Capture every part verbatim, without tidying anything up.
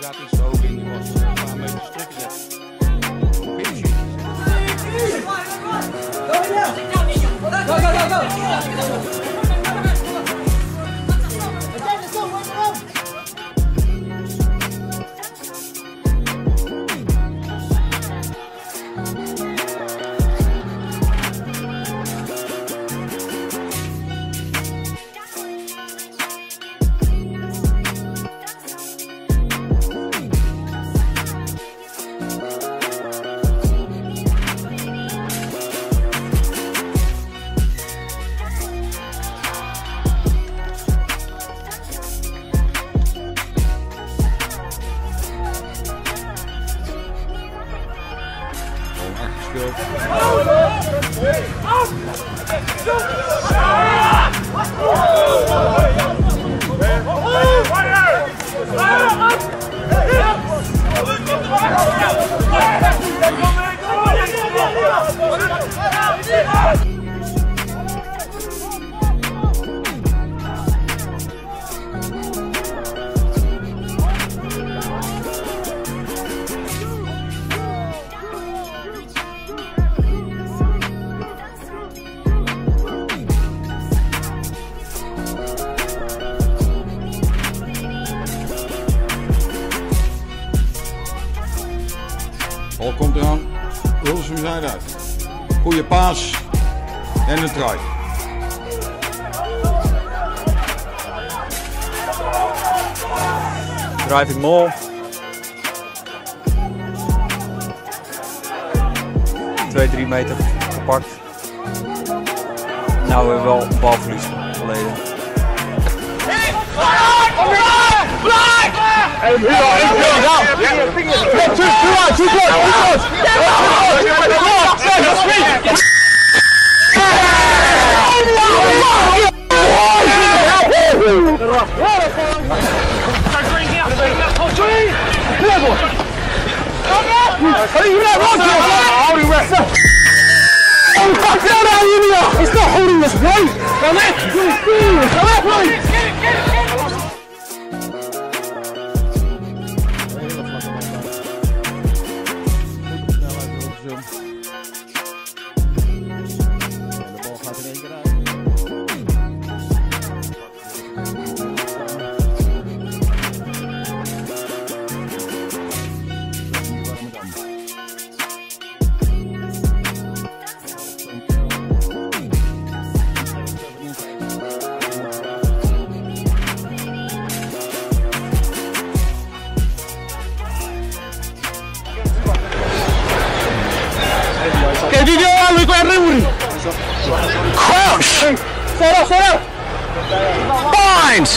inderdaad iets te hoog in was. We gaan hem even terugzetten. Go, go, go, go! Bal komt eraan, Hilversum zijde uit. Goeie paas en een try. Driving mol. twee, drie meter gepakt. Nou hebben we wel een balverlies geleden. En hier, It's not holding this weight! Come on! Come on! Crouch! Set up, set up! Bind!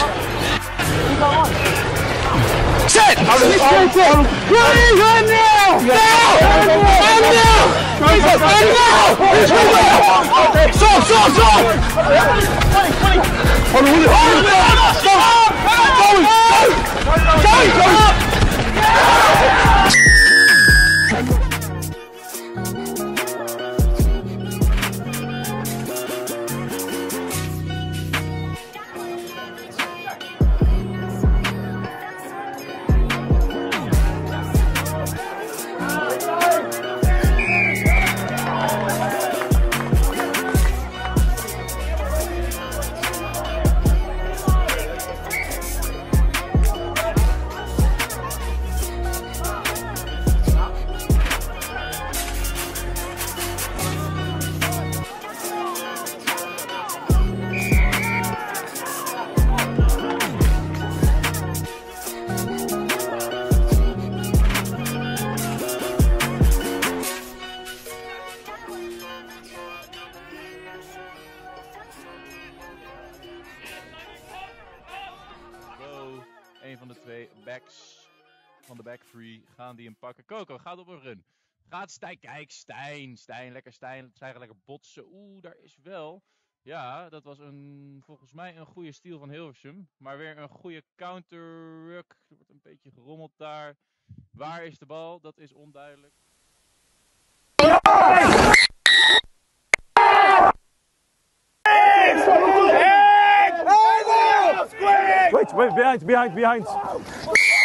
Set! Running, run now! Now! Run now! Run now! Stop, stop, stop! Hold on, hold on, hold on! Stop! Go! Go! Go! Een van de twee backs van de back three gaan die hem pakken. Coco gaat op een run. Gaat Stijn. Kijk, Stijn. Stijn, lekker Stijn. Stijn gaat lekker botsen. Oeh, daar is wel. Ja, dat was een, volgens mij een goede steal van Hilversum. Maar weer een goede counter-ruck. Er wordt een beetje gerommeld daar. Waar is de bal? Dat is onduidelijk. Wait, wait, behind, behind, behind.